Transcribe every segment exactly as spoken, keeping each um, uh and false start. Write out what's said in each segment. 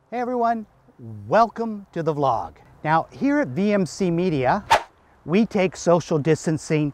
Hey everyone, welcome to the vlog. Now here at V M C Media, we take social distancing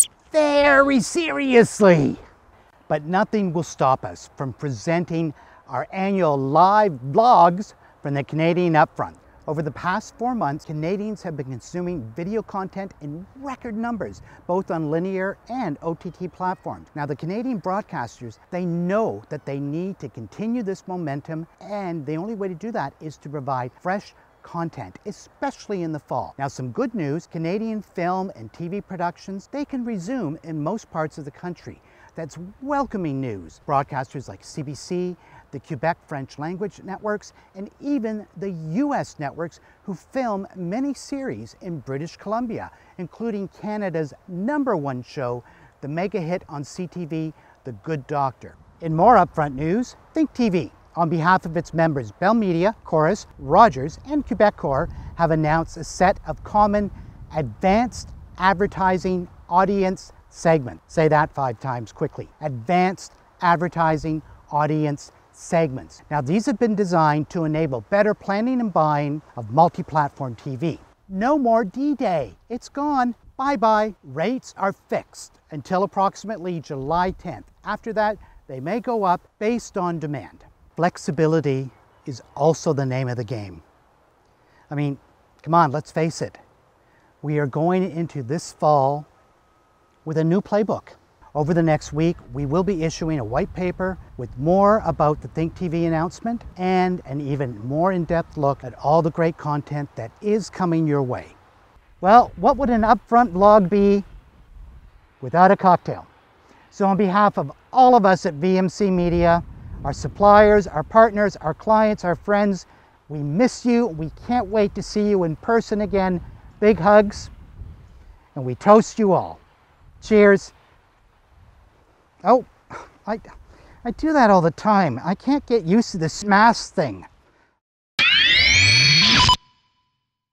very seriously. But nothing will stop us from presenting our annual live vlogs from the Canadian Upfront. Over the past four months, Canadians have been consuming video content in record numbers, both on linear and O T T platforms. Now, the Canadian broadcasters, they know that they need to continue this momentum, and the only way to do that is to provide fresh content, especially in the fall. Now, some good news, Canadian film and T V productions, they can resume in most parts of the country. That's welcoming news. Broadcasters like C B C, the Quebec French language networks, and even the U S networks who film many series in British Columbia, including Canada's number one show, the mega hit on C T V, The Good Doctor. In more Upfront news, Think T V, on behalf of its members, Bell Media, Chorus, Rogers, and Quebecor, have announced a set of common advanced advertising audience segments. Say that five times quickly. Advanced advertising audience segments. Now, these have been designed to enable better planning and buying of multi-platform T V. No more D-Day. It's gone. Bye-bye. Rates are fixed until approximately July tenth. After that, they may go up based on demand. Flexibility is also the name of the game. I mean, come on, let's face it. We are going into this fall with a new playbook. Over the next week, we will be issuing a white paper with more about the Think T V announcement and an even more in-depth look at all the great content that is coming your way. Well, what would an Upfront vlog be without a cocktail? So on behalf of all of us at V M C Media, our suppliers, our partners, our clients, our friends, we miss you. We can't wait to see you in person again. Big hugs, and we toast you all. Cheers. Oh, I, I do that all the time. I can't get used to this mask thing.